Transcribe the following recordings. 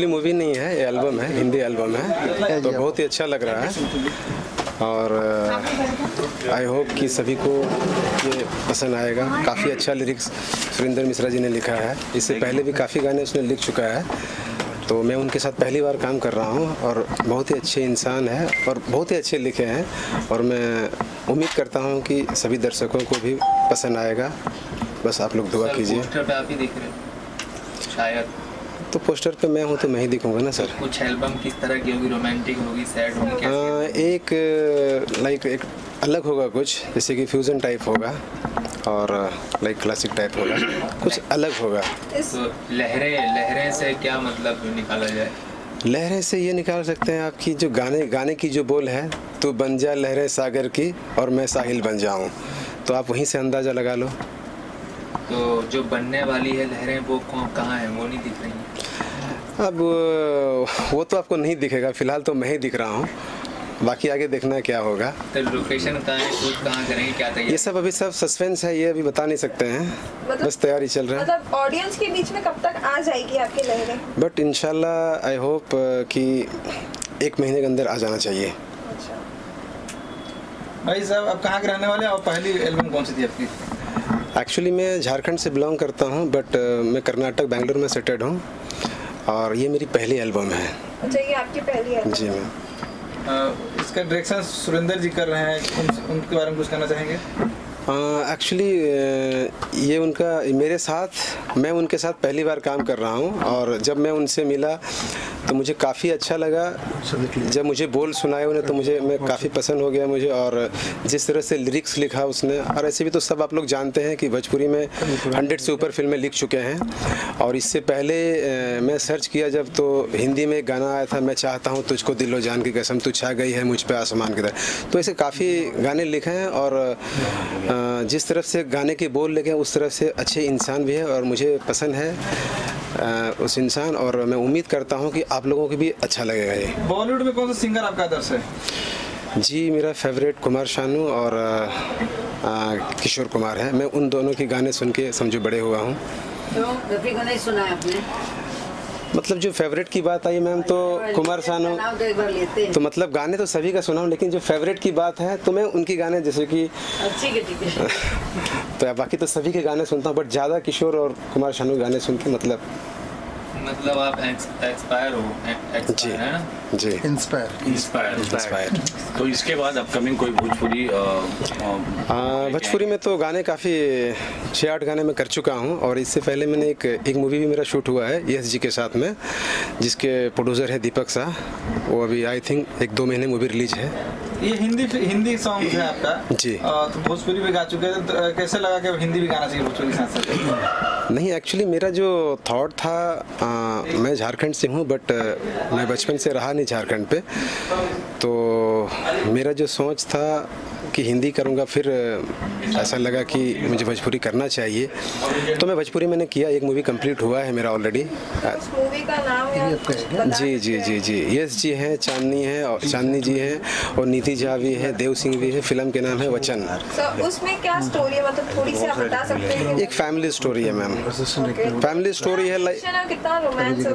Actually movie नहीं है, ये एल्बम है, हिंदी एल्बम है, तो बहुत ही अच्छा लग रहा है और आई होप कि सभी को ये पसंद आएगा। काफ़ी अच्छा लिरिक्स सुरेंद्र मिश्रा जी ने लिखा है, इससे पहले भी काफ़ी गाने उसने लिख चुका है, तो मैं उनके साथ पहली बार काम कर रहा हूँ और बहुत ही अच्छे इंसान है और बहुत ही अच्छे लिखे हैं और मैं उम्मीद करता हूँ कि सभी दर्शकों को भी पसंद आएगा। बस आप लोग दुआ कीजिए। पोस्टर पे आप ही दिख रहे हैं शायद, तो पोस्टर पे मैं हूँ तो मैं ही दिखूंगा ना सर। कुछ एल्बम किस तरह की होगी, रोमांटिक होगी, सैड होगी, कैसी? एक अलग होगा कुछ, जैसे कि फ्यूजन टाइप होगा और लाइक क्लासिक टाइप होगा, कुछ अलग होगा। तो लहरें से क्या मतलब निकाला जाए? लहरें से ये निकाल सकते हैं आपकी जो गाने की जो बोल है, तू बन जा लहरें सागर की और मैं साहिल बन जाऊं, तो आप वहीं से अंदाज़ा लगा लो। तो जो बनने वाली है लहरें वो कहाँ है, वो नहीं दिख रही है? अब वो तो आपको नहीं दिखेगा, फिलहाल तो मैं ही दिख रहा हूँ, बाकी आगे देखना क्या होगा। तो लोकेशन कहाँ है, शूट कहाँ करेंगे, क्या तैयारी? ये सब अभी सब सस्पेंस है, ये अभी बता नहीं सकते हैं, बस तैयारी चल रहा है। मतलब ऑडियंस के बीच में कब तक आ जाएगी आपकी लहरें? बट इंशाल्लाह आई होप कि 1 महीने के अंदर आ जाना चाहिए। अच्छा भाई साहब, आप कहाँ के रहने वाले हैं और पहली एल्बम कौन सी थी आपकी? एक्चुअली मैं झारखंड से बिलोंग करता हूँ, बट मैं कर्नाटक बेंगलुरु में सेटेड हूँ और ये मेरी पहली एल्बम है। अच्छा, ये आपकी पहली एल्बम? जी मैम। इसका डायरेक्शन सुरेंद्र जी कर रहे हैं, उनके बारे में कुछ कहना चाहेंगे? एक्चुअली ये उनका मेरे साथ, मैं उनके साथ पहली बार काम कर रहा हूँ और जब मैं उनसे मिला तो मुझे काफ़ी अच्छा लगा। जब मुझे बोल सुनाए उन्हें तो मैं काफ़ी पसंद हो गया मुझे, और जिस तरह से लिरिक्स लिखा उसने, और ऐसे भी तो सब आप लोग जानते हैं कि भोजपुरी में 100 से ऊपर फिल्में लिख चुके हैं। और इससे पहले मैं सर्च किया जब, तो हिंदी में एक गाना आया था, मैं चाहता हूँ तुझको दिलो जान की कसम, तू छा गई है मुझ पे आसमान की तरह। तो ऐसे काफ़ी गाने लिखे हैं और जिस तरफ से गाने के बोल लिखे उस तरफ से अच्छे इंसान भी है और मुझे पसंद है उस इंसान, और मैं उम्मीद करता हूँ कि आप लोगों को भी अच्छा लगेगा ये। बॉलीवुड में कौन सा सिंगर आपका आदर्श है? जी, मेरा फेवरेट कुमार शानू और किशोर कुमार है। मैं उन दोनों के गाने सुन के समझो बड़े हुआ हूँ। तो रफी को नहीं सुना है आपने? मतलब जो फेवरेट की बात आई मैम, तो कुमार शानू तो मतलब गाने तो सभी का सुना हूँ, लेकिन जो फेवरेट की बात है तो मैं उनकी गाने जैसे कि ठीक है तो बाकी तो सभी के गाने सुनता हूँ, बट ज़्यादा किशोर और कुमार शानू गाने सुन के मतलब आप एक्सपायर हो? जी है ना? जी, इंस्पायर। तो इसके बाद अपकमिंग कोई भोजपुरी में तो गाने काफ़ी 6-8 गाने मैं कर चुका हूँ, और इससे पहले मैंने एक मूवी भी मेरा शूट हुआ है यश जी के साथ में, जिसके प्रोड्यूसर है दीपक शाह। वो अभी आई थिंक 1-2 महीने मूवी रिलीज है। ये हिंदी सॉन्ग है आपका जी। तो भोजपुरी भी गा चुके हैं, तो कैसे लगा कि हिंदी भी गाना चाहिए भोजपुरी के साथ साथ? नहीं, एक्चुअली मेरा जो थॉट था, मैं झारखंड से हूँ, बट मैं बचपन से रहा नहीं झारखंड पे, तो मेरा जो सोच था कि हिंदी करूँगा, फिर ऐसा लगा कि मुझे भोजपुरी करना चाहिए, तो मैं भोजपुरी मैंने किया। एक मूवी कंप्लीट हुआ है मेरा ऑलरेडी। उस मूवी का नाम जी, यश जी हैं, चांदनी है और चांदनी जी हैं और नीति झा भी है, देव सिंह भी है। फिल्म के नाम है वचन। उसमें क्या स्टोरी है, मतलब थोड़ी सी आप बता सकते हैं? एक फैमिली स्टोरी है मैम, फैमिली स्टोरी है। लाइक कितना रोमांस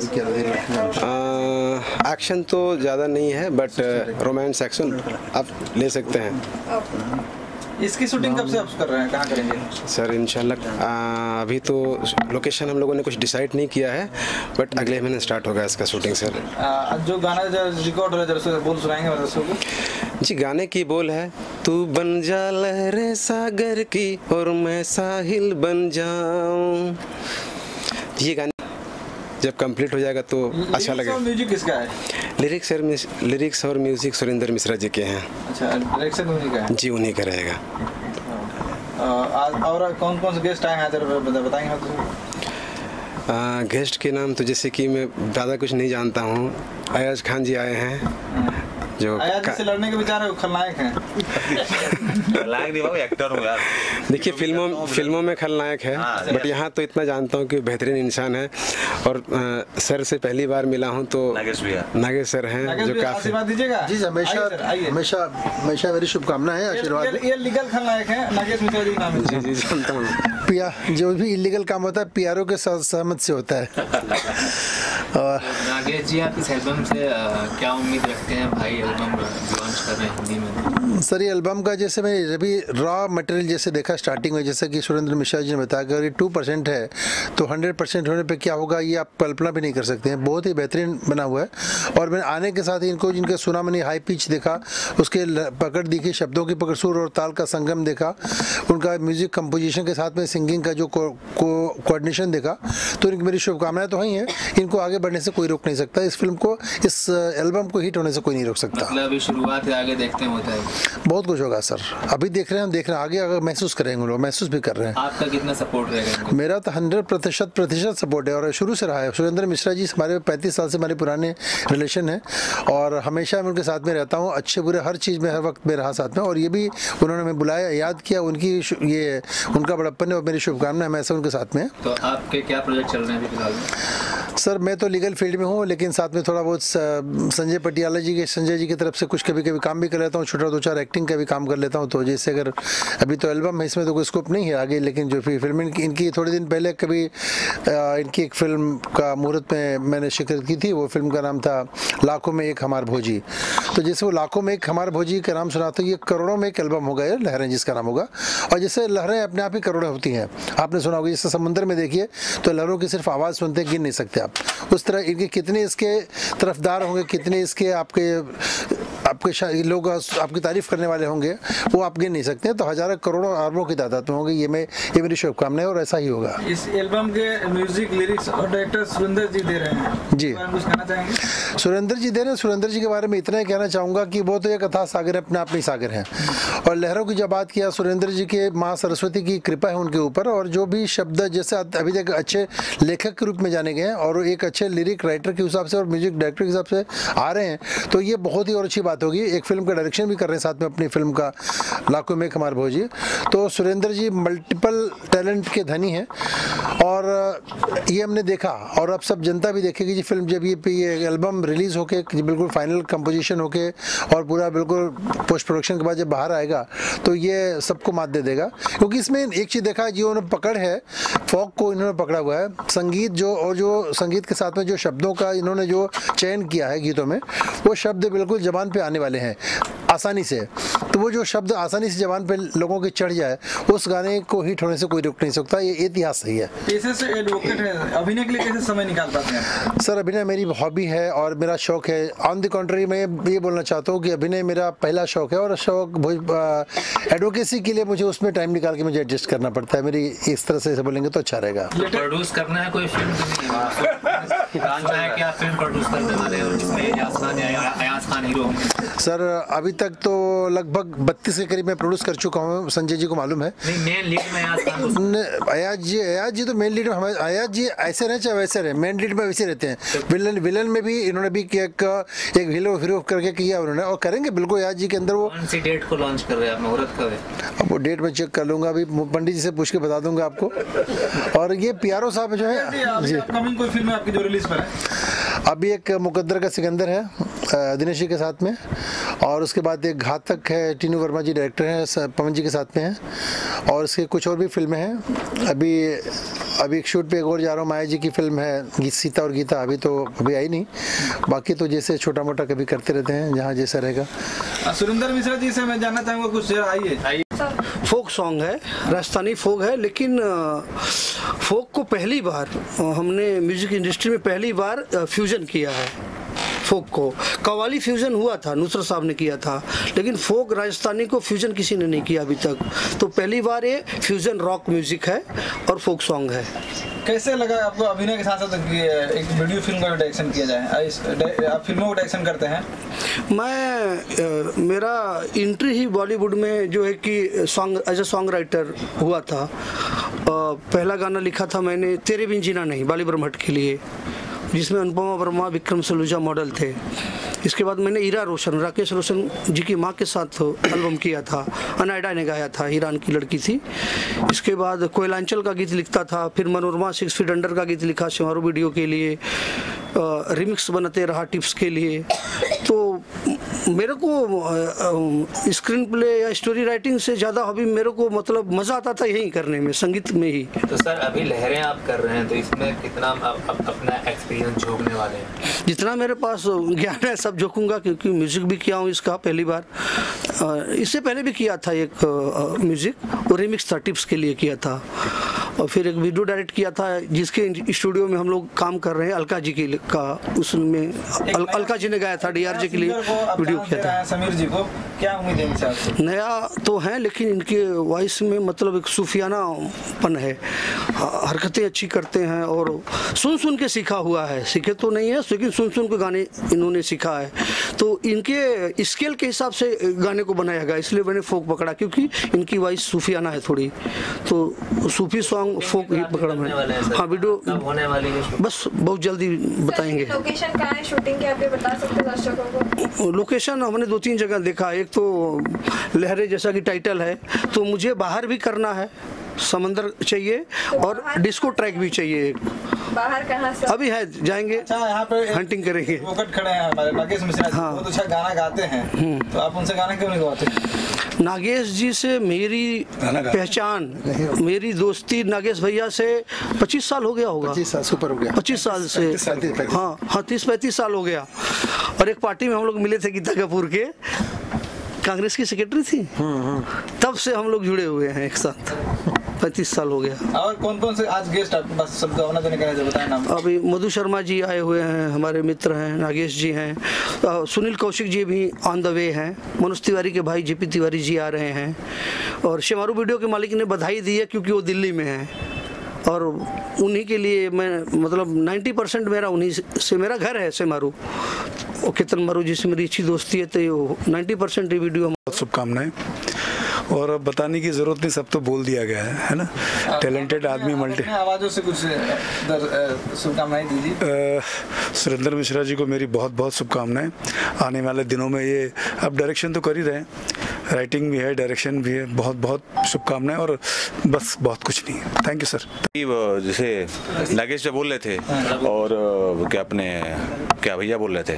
है? एक्शन तो ज़्यादा नहीं है, बट रोमांस एक्शन आप ले सकते हैं। इसकी शूटिंग कब से आप कर रहे हैं, कहाँ करेंगे? सर इंशाल्लाह अभी तो लोकेशन हम लोगों ने कुछ डिसाइड नहीं किया है, बट अगले महीने स्टार्ट होगा इसका शूटिंग सर। जो गाना रिकॉर्ड हो रहा है बोल सुनाएंगे दर्शकों को? जी, गाने की बोल है, तू बन जा लहरे सागर की और मैं साहिल बन जाऊं। ये गाने जब कंप्लीट हो जाएगा तो अच्छा लगेगा। म्यूजिक किसका है? लिरिक्स और म्यूजिक सुरेंद्र मिश्रा जी के हैं। अच्छा, डायरेक्शन उन्हीं का है? जी, उन्हीं का रहेगा। और कौन कौन से गेस्ट आए हैं बताएंगे आप? गेस्ट के नाम तो जैसे कि मैं ज़्यादा कुछ नहीं जानता हूँ। अयाज खान जी आए हैं, जो आया जिससे लड़ने के विचार है वो खलनायक है। खलनायक नहीं बाबू, एक्टर हूँ यार। देखिए फिल्मों में खलनायक है, बट यहाँ तो इतना जानता हूँ कि बेहतरीन इंसान है। और सर से पहली बार मिला हूँ तो नागेश सर हैं जो काफी आशीर्वाद दीजिएगा जी। हमेशा मेरी शुभकामना है, आशीर्वाद। ये लीगल खलनायक है नागेश मिश्रा जी नाम है। जी जानता हूँ। जो भी इलीगल काम होता है पीआरओ के सहमत से होता है। और नागेश जी, आप इस एल्बम से क्या उम्मीद रखते हैं? भाई एल्बम लॉन्च कर रहे हैं हिंदी में। सर ये एल्बम का जैसे मैं अभी रॉ मटेरियल जैसे देखा स्टार्टिंग में, जैसे कि सुरेंद्र मिश्रा जी ने बताया कि अगर ये 2% है तो 100% होने पे क्या होगा ये आप कल्पना भी नहीं कर सकते हैं। बहुत ही बेहतरीन बना हुआ है। और मैंने आने के साथ ही इनको जिनका सुना मैंने हाई पिच देखा, उसके पकड़ देखी, शब्दों की पकड़, सुर और ताल का संगम देखा, उनका म्यूजिक कंपोजिशन के साथ में सिंगिंग का जो कोऑर्डिनेशन देखा, तो इनकी मेरी शुभकामनाएं तो ही हैं। इनको आगे बढ़ने से कोई रोक नहीं सकता। इस फिल्म को, इस एल्बम को हिट होने से कोई नहीं रोक सकता। मतलब अभी शुरुआत है, आगे देखते हैं होता है। बहुत कुछ होगा सर, अभी देख रहे हैं आगे अगर महसूस करेंगे, लोग महसूस भी कर रहे हैं। आपका कितना सपोर्ट रहेगा? मेरा तो 100% सपोर्ट है और शुरू से रहा है। सुरेंद्र मिश्रा जी हमारे 35 साल से हमारे पुराने रिलेशन है और हमेशा मैं उनके साथ में रहता हूँ, अच्छे बुरे हर चीज़ में हर वक्त में रहा साथ में। और ये भी उन्होंने हमें बुलाया, याद किया, ये उनका बड़प्पन है और मेरी शुभकामनाएं हमेशा उनके साथ में। तो आपके क्या प्रोजेक्ट चल रहे हैं अभी फिलहाल? सर मैं तो लीगल फील्ड में हूँ, लेकिन साथ में थोड़ा बहुत संजय पटियाला जी की तरफ से कुछ कभी काम भी कर लेता हूँ, छोटा 2-4 एक्टिंग का भी काम कर लेता हूँ। तो जैसे अगर अभी तो एल्बम है, इसमें तो कोई स्कोप नहीं है आगे, लेकिन जो फिल्म इनकी थोड़े दिन पहले कभी इनकी एक फिल्म का मुहूर्त में मैंने शिरकत की थी। वो फिल्म का नाम था लाखों में एक हमार भोजी। तो जैसे वो लाखों में एक हमार भोजी का नाम सुना, तो ये करोड़ों में एक एल्बम होगा, ये लहरें जिसका नाम होगा। और जैसे लहरें अपने आप ही करोड़ों होती हैं, आपने सुना होगा, जैसे समुद्र में देखिए तो लहरों की सिर्फ आवाज़ सुनते गिन नहीं सकते आप। उस तरह इनके कितने इसके तरफदार होंगे, कितने इसके आपके लोग आपकी तारीफ करने वाले होंगे, वो आप गिन नहीं सकते। तो हजारों करोड़ों अरबों की तादाद में होंगे। ये मेरी शुभकामनाएं और ऐसा ही होगा। इस एल्बम के म्यूजिक, लिरिक्स और डायरेक्टर सुरेंद्र जी दे रहे हैं जी। कुछ कहना चाहेंगे? सुरेंद्र जी दे रहे हैं। सुरेंद्र जी के बारे में इतना ही कहना चाहूँगा कि वो तो एक कथा सागर है, अपने आप में सागर हैं। और लहरों की जब बात किया, सुरेंद्र जी के माँ सरस्वती की कृपा है उनके ऊपर। और जो भी शब्द जैसे अभी तक अच्छे लेखक के रूप में जाने गए हैं और एक अच्छे लिरिक राइटर के हिसाब से और म्यूजिक डायरेक्टर के हिसाब से आ रहे हैं, तो ये बहुत ही और अच्छी बात होगी। एक फिल्म का डायरेक्शन भी कर रहे हैं साथ में अपनी फिल्म का, लाखों में एक हमार भोजी। तो सुरेंद्र जी मल्टीपल टैलेंट के धनी हैं और ये हमने देखा और अब सब जनता भी देखेगी जी। फिल्म जब ये एल्बम रिलीज होके बिल्कुल फाइनल कंपोजिशन होके और पूरा बिल्कुल पोस्ट प्रोडक्शन के बाद जब बाहर आएगा तो ये सबको मात दे देगा। क्योंकि इसमें एक चीज़ देखा है, जो उन्होंने पकड़ है, फॉक को इन्होंने पकड़ा हुआ है। संगीत जो संगीत के साथ में जो शब्दों का इन्होंने जो चयन किया है गीतों में, वो शब्द बिल्कुल जबान पे आने वाले हैं आसानी से। तो वो जो शब्द आसानी से जबान पे लोगों के चढ़ जाए, उस गाने को हिट होने से कोई रोक नहीं सकता। ये इतिहास सही है। कैसे से एडवोकेट है, अभिनय के लिए कैसे समय निकाल पाते हैं? सर अभिनय मेरी हॉबी है और मेरा शौक है। ऑन द कॉन्ट्री मैं ये बोलना चाहता हूँ कि अभिनय मेरा पहला शौक है और शौक एडवोकेसी के लिए मुझे उसमें टाइम निकाल के मुझे एडजस्ट करना पड़ता है। मेरी इस तरह से बोलेंगे तो अच्छा रहेगा। प्रोड्यूस करना है कोई फिल्म क्या फिल्म प्रोड्यूस करने वाले और जिसमें अयाज खान हीरो होंगे? सर अभी तक तो लगभग 32 के करीब मैं प्रोड्यूस कर चुका हूँ, संजय जी को मालूम है। नहीं, मेन लीड में अयाज जी तो मेन लीड में हमारे अयाज जी ऐसे रहे चाहे वैसे रहे, मेन लीड में वैसे रहते हैं। विलन में भी इन्होंने भी एक हीरो करके किया उन्होंने और करेंगे बिल्कुल। अयाज जी के अंदर वो कौन सी डेट को लॉन्च कर रहे हैं आप? मुहूर्त कब है? अब वो डेट में चेक कर लूंगा, अभी पंडित जी से पूछ के बता दूंगा आपको। और ये पीआरओ साहब जो है जी, अपकमिंग कोई फिल्म आपकी जो रिलीज पर है? अभी एक मुकद्दर का सिकंदर है दिनेश जी के साथ में, और उसके बाद एक घातक है, टीनू वर्मा जी डायरेक्टर हैं, पवन जी के साथ में हैं। और उसके कुछ और भी फिल्में हैं। अभी एक शूट पे एक और जा रहा हूँ, माया जी की फिल्म है सीता और गीता, अभी आई नहीं। बाकी तो जैसे छोटा मोटा कभी करते रहते हैं, जहाँ जैसा रहेगा। सुरेंद्र मिश्रा जी से मैं जानना चाहूँगा कुछ, आइए। फोक सॉन्ग है, राजस्थानी फोक है, लेकिन फोक को पहली बार हमने म्यूजिक इंडस्ट्री में पहली बार फ्यूजन किया है। फोक को कव्वाली फ्यूजन हुआ था, नुसरत साहब ने किया था, लेकिन फोक राजस्थानी को फ्यूजन किसी ने नहीं किया अभी तक। तो पहली बार ये फ्यूजन रॉक म्यूजिक है और फोक सॉन्ग है। कैसे लगा आपको अभिनय के साथ साथ एक वीडियो फिल्म का डायरेक्शन किया जाए? आप फिल्मों का डायरेक्शन करते हैं? मेरा एंट्री ही बॉलीवुड में जो है कि song as a song writer हुआ था। पहला गाना लिखा था मैंने तेरे बिन जीना नहीं, बाली ब्रह्मट के लिए, जिसमें अनुपमा वर्मा, विक्रम सलूजा मॉडल थे। इसके बाद मैंने ईरा रोशन, राकेश रोशन जी की माँ के साथ एल्बम किया था, अनायडा ने गाया था, ईरान की लड़की थी। इसके बाद कोयलांचल का गीत लिखता था, फिर मनोरमा 6 फीट अंडर का गीत लिखा शेमारू वीडियो के लिए, रिमिक्स बनाते रहा टिप्स के लिए। तो मेरे को स्क्रीन प्ले या स्टोरी राइटिंग से ज़्यादा हॉबी मेरे को मतलब मज़ा आता था यही करने में, संगीत में ही। तो सर अभी लहरें आप कर रहे हैं, तो इसमें कितना अपना एक्सपीरियंस झोंकने वाले हैं? जितना मेरे पास ज्ञान है सब झोंकूंगा, क्योंकि म्यूज़िक भी किया हूँ इसका पहली बार। इससे पहले भी किया था एक म्यूज़िक, वो रिमिक्स था, टिप्स के लिए किया था। और फिर एक वीडियो डायरेक्ट किया था जिसके स्टूडियो में हम लोग काम कर रहे हैं, अलका जी का, उसमें अलका जी ने गाया था, DRJ के लिए वीडियो किया था। समीर जी को क्या उम्मीद है इनसे आपसे? नया तो है, लेकिन इनके वॉइस में मतलब एक सूफियानापन है, हरकतें अच्छी करते हैं और सुन के सीखा हुआ है, सीखे तो नहीं है लेकिन सुन के गाने इन्होंने सीखा है। तो इनके स्केल के हिसाब से गाने को बनाया गया, इसलिए मैंने फोक पकड़ा, क्योंकि इनकी वॉइस सूफियाना है थोड़ी, तो सूफी सॉन्ग फोक ही पकड़ा मैंने। हाँ, वीडियो होने वाली है, बस बहुत जल्दी बताएंगे। लोकेशन कहाँ है शूटिंग की, आप ये बता सकते हैं दर्शकों को? लोकेशन हमने 2-3 जगह देखा। एक तो लहरें जैसा कि टाइटल है, तो मुझे बाहर भी करना है, समंदर चाहिए तो और डिस्को ट्रैक भी चाहिए एक। बाहर कहाँ से? अभी है, जाएंगे, अच्छा, यहाँ पे हंटिंग करेंगे। वोकट खड़े हैं हमारे नागेश मिश्रा जी, हाँ। बहुत अच्छा गाना गाते हैं, तो आप उनसे गाना क्यों नहीं गवाते? नागेश जी से मेरी पहचान, मेरी दोस्ती नागेश भैया से 25 साल हो गया होगा। 25 साल सुपर हो गया। 25 साल से, हाँ 30-35 साल हो गया। और एक पार्टी में हम लोग मिले थे गीता कपूर के, कांग्रेस की सेक्रेटरी थी, तब से हम लोग जुड़े हुए हैं एक साथ, 35 साल हो गया। और कौन कौन से आज गेस्ट आपके पास सब गाना देने का बताएं नाम? अभी मधु शर्मा जी आए हुए हैं, हमारे मित्र हैं, नागेश जी हैं, सुनील कौशिक जी भी ऑन द वे हैं, मनोज तिवारी के भाई JP तिवारी जी आ रहे हैं, और शेमारू वीडियो के मालिक ने बधाई दी है क्योंकि वो दिल्ली में हैं, और उन्हीं के लिए मैं मतलब 90% मेरा उन्हीं से मेरा घर है शेमारू, और केतन मारू जी से मेरी अच्छी दोस्ती है, तो 90% ये वीडियो। शुभकामनाएं, और अब बताने की जरूरत नहीं, सब तो बोल दिया गया है ना। टैलेंटेड आदमी, मल्टी आवाज़ों से कुछ शुभकामनाएं दीजिए। सुरेंद्र मिश्रा जी को मेरी बहुत बहुत शुभकामनाएं। आने वाले दिनों में ये अब डायरेक्शन तो कर ही रहे हैं, राइटिंग भी है, डायरेक्शन भी है, बहुत बहुत शुभकामनाएं, और बस बहुत कुछ नहीं। Thank you sir. जैसे नागेश जी बोल रहे थे, और क्या भैया बोल रहे थे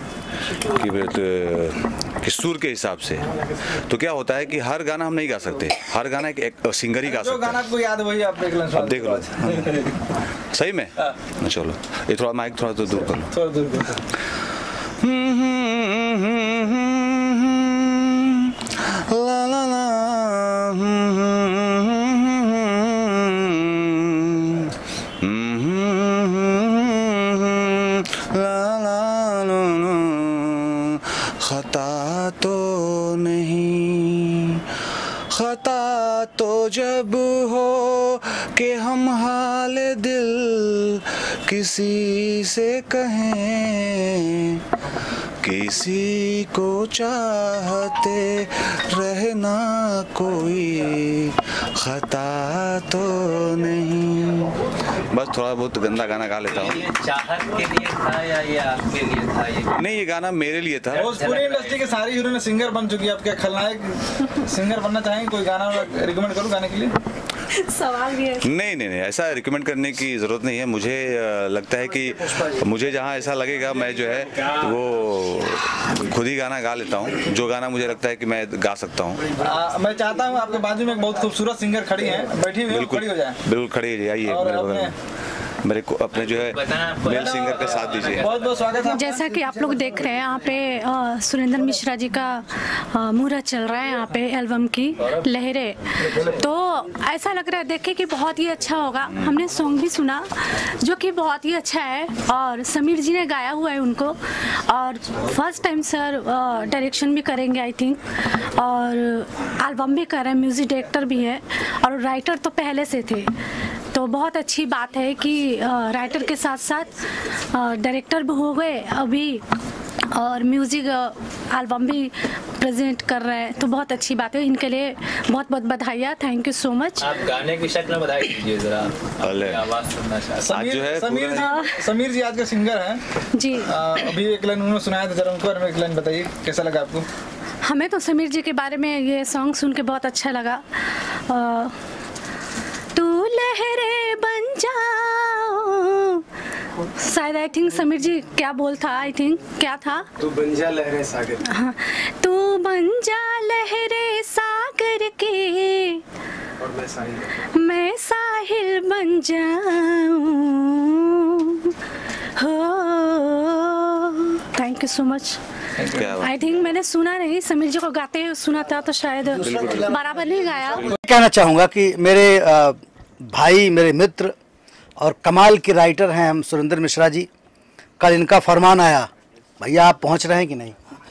कि सुर के हिसाब से, तो क्या होता है कि हर गाना हम नहीं गा सकते, हर गाना एक सिंगर ही गा सकते हैं। जो गाना आपको याद है वही आप देख लो। अब देख लो सही में। चलो ये थोड़ा माइक थोड़ा तो दूर कर लो, थोड़ा दूर कर ला ला ला खता तो नहीं, खता तो जब हो कि हम हाल दिल किसी से कहें, किसी को चाहते रहना कोई खता तो नहीं। बस थोड़ा बहुत गंदा गाना गा लेता हूँ। ये चाहत के लिए था या ये आपके लिए था? ये नहीं, ये गाना मेरे लिए था। पूरी इंडस्ट्री के सारी हीरोइन सिंगर बन चुकी है, आप क्या खलनायक सिंगर बनना चाहेंगे? कोई गाना रिकमेंड करूँ गाने के लिए? सवाल भी है। नहीं, ऐसा रिकमेंड करने की ज़रूरत नहीं है। मुझे लगता है कि मुझे जहाँ ऐसा लगेगा मैं जो है वो खुद ही गाना गा लेता हूँ, जो गाना मुझे लगता है कि मैं गा सकता हूँ। मैं चाहता हूँ आपके बाजू में एक बहुत खूबसूरत सिंगर खड़ी हैं, बैठी हुई, खड़ी हो जाए। बिल्कुल खड़ी हो जाइए मेरे बगल में। मेरे को अपने जो है मेल सिंगर का साथ दीजिए। बहुत बहुत स्वागत है। जैसा कि आप लोग देख रहे हैं यहाँ पे सुरेंद्र मिश्रा जी का मुहूर्त चल रहा है यहाँ पे एल्बम की लहरें, तो ऐसा लग रहा है देख के कि बहुत ही अच्छा होगा। हमने सॉन्ग भी सुना जो कि बहुत ही अच्छा है, और समीर जी ने गाया हुआ है उनको, और फर्स्ट टाइम सर डायरेक्शन भी करेंगे आई थिंक, और एल्बम भी कर रहे हैं, म्यूजिक डायरेक्टर भी है, और राइटर तो पहले से थे। तो बहुत अच्छी बात है कि राइटर के साथ साथ डायरेक्टर भी हो गए, अभी और म्यूज़िक एल्बम भी प्रेजेंट कर रहे हैं, तो बहुत अच्छी बात है। इनके लिए बहुत बहुत बधाइयाँ, थैंक यू सो मच। आप गाने की शक्ल में बधाई दीजिए जरा, अपनी आवाज़ सुनना चाहते हैं। समीर जी आज के सिंगर हैं जी। अभी एक लाइन उन्होंने सुनाया था, जरा उनके बारे में एक लाइन बताइए, कैसा लगा आपको? हमें तो समीर जी के बारे में ये सॉन्ग सुन के बहुत अच्छा लगा। तू लहरे बन जाओ, शायद आई थिंक समीर जी क्या बोल था, आई थिंक क्या था, तू बन जा लहरे सागर। हाँ, तू बन जा लहरे सागर के और मैं साहिल बन जाऊं। हो thank you so much. I think मैंने सुना नहीं, समीर जी को गाते हुए सुना था, तो शायद बराबर नहीं गाया। कहना चाहूँगा कि मेरे भाई, मेरे मित्र और कमाल के राइटर हैं हम सुरेंद्र मिश्रा जी। कल इनका फरमान आया, भैया आप पहुंच रहे हैं कि नहीं?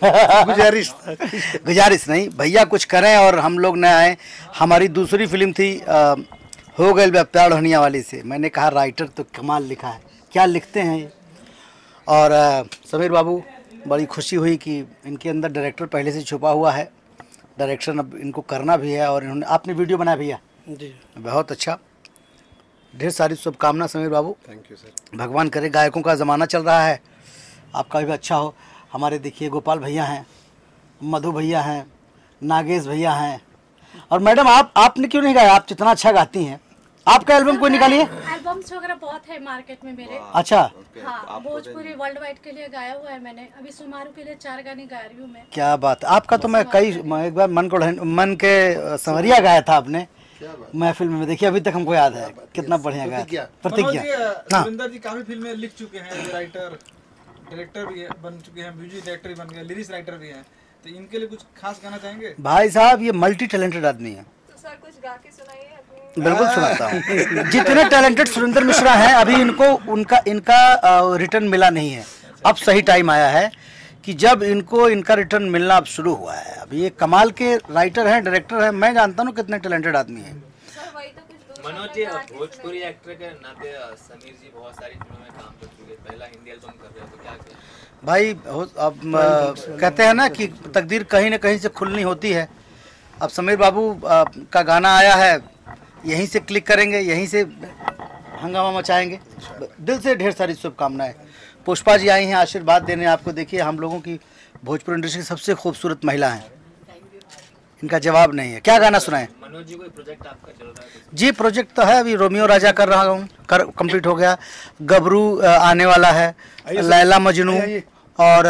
गुजारिश नहीं, भैया कुछ करें और हम लोग न आए। हमारी दूसरी फिल्म थी हो गए प्यार ढनिया वाली से। मैंने कहा राइटर तो कमाल लिखा है, क्या लिखते हैं ये। और समीर बाबू, बड़ी खुशी हुई कि इनके अंदर डायरेक्टर पहले से छुपा हुआ है, डायरेक्शन अब इनको करना भी है। और इन्होंने आपने वीडियो बनाया भैया जी, बहुत अच्छा। ढेर सारी शुभकामना Sameer Babu. Thank you sir. भगवान करे, गायकों का ज़माना चल रहा है, आपका भी अच्छा हो। हमारे देखिए गोपाल भैया हैं, मधु भैया हैं, नागेश भैया हैं। और मैडम आपने क्यों नहीं गाया? आप जितना अच्छा गाती हैं, आपका एल्बम कोई निकालिए। एल्बम्स वगैरह बहुत है मार्केट में मेरे। अच्छा, हाँ, भोजपुरी वर्ल्ड वाइड के लिए गाया हुआ है मैंने। अभी सुमारू के लिए 4 गाने गा रही हूँ मैं। क्या बात है आपका। तो मैं एक बार मन के संवरिया गाया था आपने महफिल में, देखिए अभी तक हमको याद है, कितना बढ़िया गाया। प्रतिज्ञा। सुरेंद्र जी काफी फिल्में लिख चुके हैं, राइटर डायरेक्टर भी बन चुके हैं, म्यूजिक डायरेक्टर भी बन गए, लिरिक्स राइटर भी हैं, तो इनके लिए कुछ खास कहना चाहेंगे? भाई साहब ये मल्टी टैलेंटेड आदमी है। तो सर कुछ गा के सुनाइए। बिल्कुल सुनाता हूँ। जितने टैलेंटेड सुरेंद्र मिश्रा हैं, अभी इनको इनका रिटर्न मिला नहीं है। अब सही टाइम आया है कि जब इनका रिटर्न मिलना अब शुरू हुआ है। अभी ये कमाल के राइटर हैं, डायरेक्टर हैं, मैं जानता हूँ कितने टैलेंटेड आदमी हैं। मनोज जी, भोजपुरी एक्टर के नाते समीर जी बहुत सारी फिल्मों में काम कर चुके, पहला हिंदी एल्बम कर रहे हो, तो क्या करें? भाई अब कहते हैं ना कि तकदीर कहीं ना कहीं से खुलनी होती है। अब समीर बाबू का गाना आया है, यहीं से क्लिक करेंगे, यहीं से हंगामा मचाएंगे। दिल से ढेर सारी शुभकामनाएं। पुष्पा जी आई हैं आशीर्वाद देने आपको। देखिए हम लोगों की भोजपुरी इंडस्ट्री की सबसे खूबसूरत महिला हैं, इनका जवाब नहीं है। क्या गाना सुनाएं? मनोज जी, कोई प्रोजेक्ट आपका चल रहा है? जी प्रोजेक्ट तो है, अभी रोमियो राजा कर रहा हूँ, कंप्लीट हो गया। गबरू आने वाला है, लैला मजनू और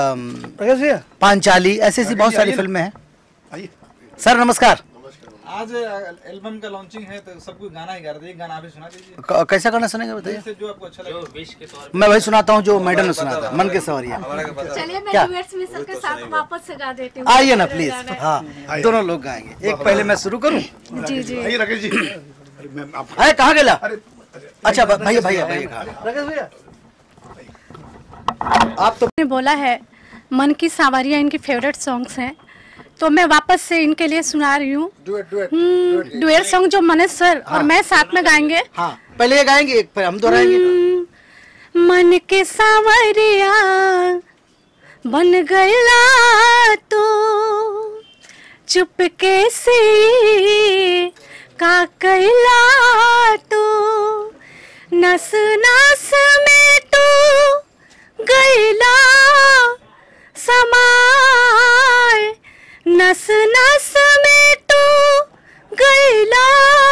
पांचाली, ऐसी बहुत सारी फिल्में हैं। सर नमस्कार। आज एल्बम का लॉन्चिंग है, तो सब कुछ गाना ही गा रहे थे, एक गाना भी सुना दीजिए। कैसा गाना सुनेंगे बताइए? जो आपको अच्छा लगे। मैं वही सुनाता हूँ जो मैडम ने सुना था, मन के संवरिया। चलिए मैं क्या? डुएट्स में सबके साथ वापस से गा देती हूँ। आइए ना प्लीज। हाँ, दोनों लोग गाएंगे। एक पहले मैं शुरू करूँ? जी जी। अरे कहाँ गेला? अच्छा भैया राकेश भैया, आप तो बोला है मन की सांवरिया इनकी फेवरेट सॉन्ग्स हैं, तो मैं वापस से इनके लिए सुना रही हूँ डुएट सॉन्ग जो मनीष सर और मैं साथ में गाएंगे। हाँ, पहले ये गाएंगे, एक फिर हम दोहराएंगे। मन के सांवरिया बन गया तो चुपके से का कैला तो नस नस में तो गैला समाय, नस नस में तो गैला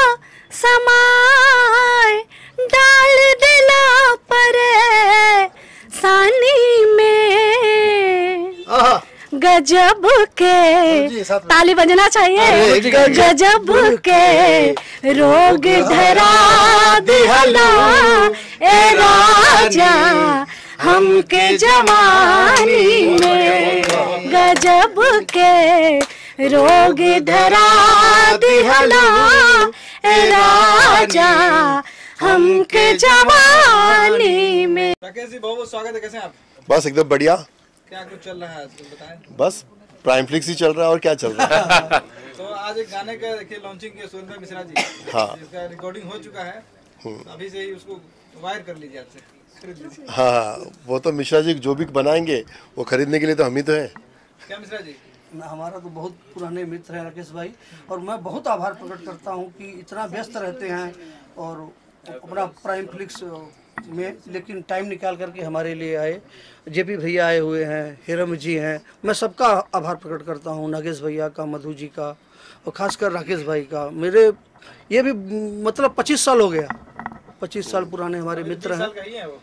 समाय, डाल दिला परे सानी में गजब के, ताली बजना चाहिए, गजब के रोग धरा दिहला ए राजा हमके जवानी में, गजब के रोग धरा दिहला ए राजा हमके जवानी में। राकेश जी बहुत बहुत स्वागत है, कैसे हैं आप? बस एकदम बढ़िया। क्या कुछ चल रहा है आजकल बताएं? बस प्राइम फ्लिक्स ही चल रहा है और क्या चल रहा है। तो आज एक गाने का देखिए लॉन्चिंग किया सुरेंद्र मिश्रा जी। हाँ, इसका रिकॉर्डिंग हो चुका है, अभी से ही उसको वायर कर लीजिए आपसे। हाँ, वो तो मिश्रा जी जो भी बनाएंगे वो खरीदने के लिए तो हम ही तो है। क्या मिश्रा जी? हमारा तो बहुत पुराने मित्र हैं राकेश भाई, और मैं बहुत आभार प्रकट करता हूं कि इतना व्यस्त रहते हैं और अपना प्राइम फ्लिक्स में लेकिन टाइम निकाल करके हमारे लिए आए। जेपी भैया आए हुए हैं, हिरम जी हैं, मैं सबका आभार प्रकट करता हूं, नागेश भैया का, मधु जी का, और ख़ासकर राकेश भाई का। मेरे ये भी मतलब 25 साल हो गया, 25 साल पुराने हमारे मित्र हैं।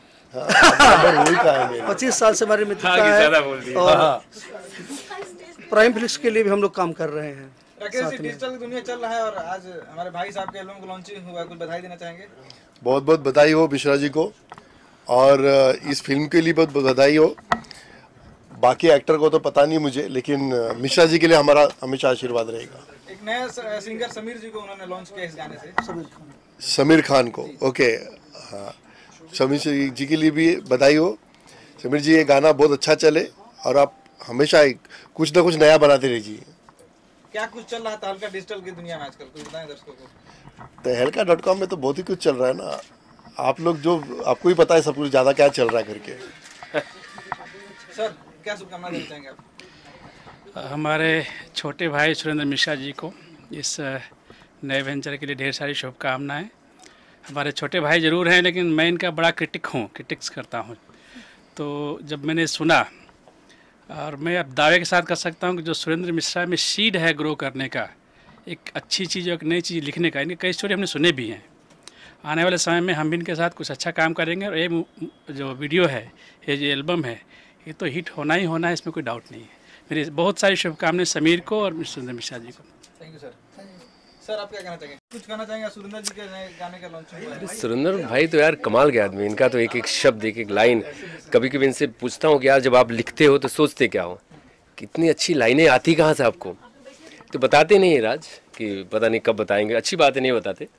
25 साल से हमारे मित्रता है और प्राइम फ्लिक्स के लिए भी हम लोग काम कर रहे हैं। राकेश जी, डिजिटल दुनिया चल रहा है और आज हमारे भाई साहब के एल्बम को लॉन्चिंग हुआ है, कुछ बधाई देना चाहेंगे? बहुत बहुत बधाई हो मिश्रा जी को, और इस फिल्म के लिए बहुत बहुत बधाई हो। बाकी एक्टर को तो पता नहीं मुझे, लेकिन मिश्रा जी के लिए हमारा हमेशा आशीर्वाद रहेगा। एक नया सिंगर समीर जी को उन्होंने लॉन्च किया इस गाने से, समीर खान को। ओके, हाँ, समीर जी के लिए भी बधाई हो। समीर जी, ये गाना बहुत अच्छा चले और आप हमेशा कुछ ना कुछ नया बनाते रहिए। क्या कुछ चल रहा था हल्का डिजिटल की दुनिया में आजकल, कुछ बताएं दर्शकों को। तो helka.com में तो बहुत ही कुछ चल रहा है ना, आप लोग जो आपको ही पता है सब कुछ ज़्यादा क्या चल रहा है करके। सर, क्या शुभकामनाएं देना चाहेंगे आप? हमारे छोटे भाई सुरेंद्र मिश्रा जी को इस नए वेंचर के लिए ढेर सारी शुभकामनाएं। हमारे छोटे भाई ज़रूर हैं, लेकिन मैं इनका बड़ा क्रिटिक्स करता हूं। तो जब मैंने सुना, और मैं अब दावे के साथ कर सकता हूं कि जो सुरेंद्र मिश्रा में सीड है ग्रो करने का, एक अच्छी चीज़, एक नई चीज़ लिखने का, इनके कई स्टोरी हमने सुने भी हैं। आने वाले समय में हम भी इनके साथ कुछ अच्छा काम करेंगे, और ये जो वीडियो है, ये जो एल्बम है, ये तो हिट होना ही होना है, इसमें कोई डाउट नहीं है। मेरी बहुत सारी शुभकामनाएं समीर को और सुरेंद्र मिश्रा जी को। Thank you sir. सर, आप क्या कहना चाहेंगे? कुछ कहना चाहेंगे? सुरेंद्र जी के नए गाने का लॉन्चिंग हुआ है। सुरेंद्र भाई तो यार कमाल के आदमी, इनका तो एक एक शब्द, एक एक लाइन, कभी कभी इनसे पूछता हूँ कि यार जब आप लिखते हो तो सोचते क्या हो, कितनी अच्छी लाइनें आती कहाँ से आपको, तो बताते नहीं है राज, कि पता नहीं कब बताएंगे, अच्छी बातें नहीं बताते।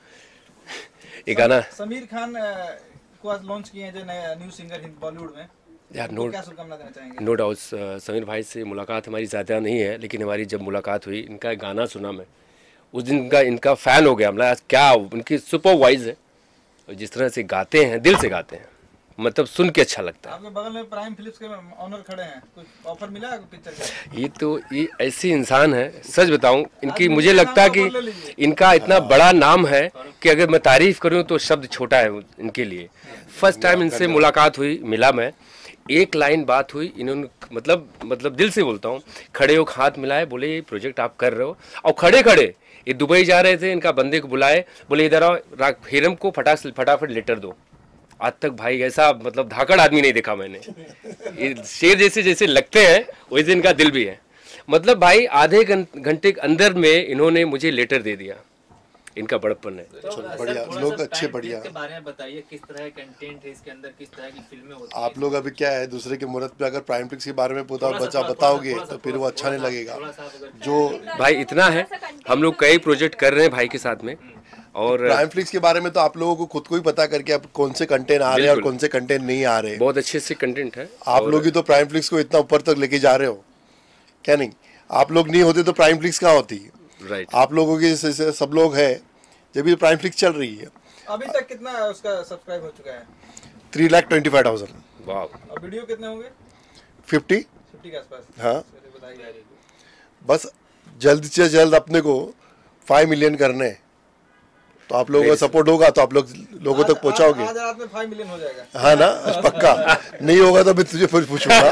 ये गाना समीर खान को आज लॉन्च किए हैं, जो नया न्यू सिंगर बॉलीवुड में, यार क्या शुभकामना देना चाहेंगे? नो डाउट समीर भाई से मुलाकात हमारी ज़्यादा नहीं है, लेकिन हमारी जब मुलाकात हुई, इनका गाना सुना मैं, उस दिन का इनका फ़ैन हो गया। मतलब क्या उनकी सुपर वॉइस है, और जिस तरह से गाते हैं, दिल से गाते हैं, मतलब सुन के अच्छा लगता है। आपके बगल में प्राइम फिल्म्स के ऑनर खड़े हैं, कुछ ऑफर मिला है पिक्चर का? ये ऐसी इंसान है, सच बताऊं, इनकी मुझे लगता है कि इनका इतना बड़ा नाम है कि अगर मैं तारीफ़ करूं तो शब्द छोटा है इनके लिए। फर्स्ट टाइम इनसे मुलाकात हुई, मिला मैं, एक लाइन बात हुई, इन्होंने मतलब दिल से बोलता हूँ, खड़े हो, हाथ मिलाए, बोले ये प्रोजेक्ट आप कर रहे हो, और खड़े खड़े ये दुबई जा रहे थे, इनका बंदे को बुलाए, बोले इधर आओ, हिरम को फटाफट लेटर दो। आज तक भाई ऐसा मतलब धाकड़ आदमी नहीं देखा मैंने, ये शेर जैसे लगते हैं वैसे इनका दिल भी है। मतलब भाई आधे घंटे के अंदर में इन्होंने मुझे लेटर दे दिया, इनका बड़प्पन है। बढ़िया लोग, अच्छे बढ़िया। इसके बारे में बताइए, किस तरह का कंटेंट है इसके अंदर, किस तरह की फिल्में होती हैं? आप लोग अभी क्या है, दूसरे के मुहूर्त पे अगर प्राइम फ्लिक्स के बारे में बताओगे तो फिर वो अच्छा नहीं लगेगा। जो भाई इतना है, हम लोग कई प्रोजेक्ट कर रहे हैं भाई के साथ में, और प्राइम फ्लिक्स के बारे में तो आप लोगों को खुद को ही पता करके अब कौन से कंटेंट आ रहे हैं और कौन से कंटेंट नहीं आ रहे। बहुत अच्छे से कंटेंट है। आप लोग ही तो प्राइम फ्लिक्स को इतना ऊपर तक लेके जा रहे हो, क्या नहीं? आप लोग नहीं होते तो प्राइम फ्लिक्स कहाँ होती? राइट, आप लोगों के जैसे सब लोग हैं, जब भी प्राइम फ्लिक्स चल रही है। अभी तक कितना उसका सब्सक्राइब हो चुका है? 3,25,000। वाह। और वीडियो कितने होंगे? 50 के आसपास। हाँ, बस जल्द से जल्द अपने को 5 मिलियन करने हैं, तो आप लोगों का सपोर्ट होगा तो आप लोगों तक पहुंचाओगे। आज रात में 5 मिलियन हो जाएगा। हाँ ना, पक्का। नहीं होगा तो मैं तुझे फिर पूछूंगा।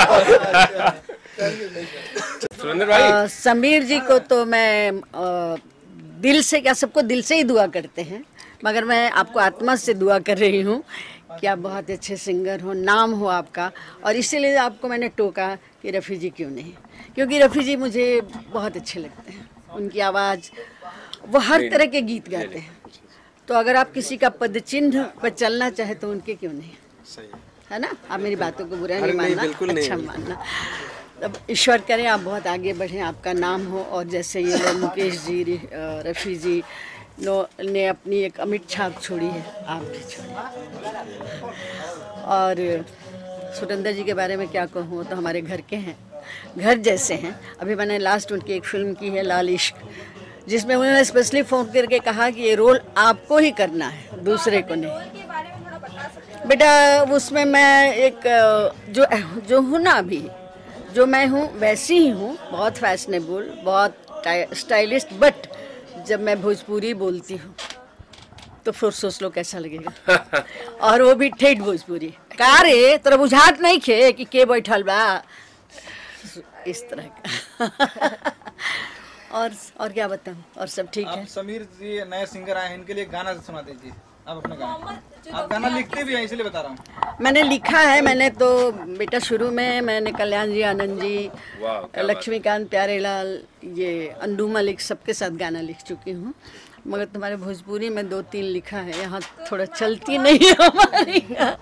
समीर जी को तो मैं दिल से, क्या सबको दिल से ही दुआ करते हैं, मगर मैं आपको आत्मा से दुआ कर रही हूँ कि आप बहुत अच्छे सिंगर हो, नाम हो आपका, और इसीलिए आपको मैंने टोका कि रफ़ी जी क्यों नहीं, क्योंकि रफ़ी जी मुझे बहुत अच्छे लगते हैं, उनकी आवाज़, वो हर तरह के गीत गाते हैं। तो अगर आप किसी का पद चिन्ह पर चलना चाहे तो उनके क्यों नहीं, सही है ना? आप मेरी बातों को बुरा नहीं मानना, अच्छा मानना। तब ईश्वर करें आप बहुत आगे बढ़ें, आपका नाम हो, और जैसे ये लोग मुकेश जी, रफ़ी जी ने अपनी एक अमिट छाप छोड़ी है, आप भी छोड़ी। और सुरेंद्र जी के बारे में क्या कहूँ, तो हमारे घर के हैं, घर जैसे हैं। अभी मैंने लास्ट उनकी एक फिल्म की है लाल इश्क, जिसमें उन्होंने स्पेशली फ़ोन करके कहा कि ये रोल आपको ही करना है, दूसरे को नहीं। बेटा उसमें मैं एक जो हूँ ना अभी, जो मैं हूँ वैसी ही हूँ, बहुत फैशनेबल, बहुत स्टाइलिस्ट, बट जब मैं भोजपुरी बोलती हूँ तो फिर सोच लो कैसा लगेगा। और वो भी ठेठ भोजपुरी। का रे तोरा बुझात नहीं खे कि के बैठल बा, इस तरह का। और क्या बताऊँ, और सब ठीक है। समीर जी नए सिंगर आए हैं, इनके लिए गाना सुना दीजिए आप अपना गाना। आप गाना लिखते भी हैं इसलिए बता रहा हूँ। मैंने लिखा है, मैंने तो बेटा शुरू में मैंने कल्याण जी, आनंद जी, लक्ष्मीकांत प्यारेलाल, ये अंडू मलिक, सबके साथ गाना लिख चुकी हूँ। मगर तुम्हारे भोजपुरी में 2-3 लिखा है, यहाँ थोड़ा चलती नहीं है हमारी।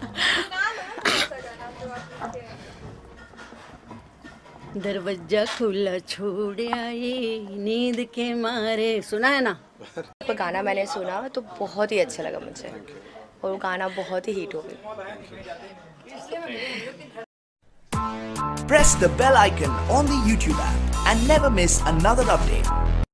दरवाजा खुला छोड़ आई नींद के मारे, सुना है ना? वो गाना मैंने सुना तो बहुत ही अच्छा लगा मुझे, और वो गाना बहुत ही हिट हो गया। Press the bell icon on the YouTube app and never miss another update.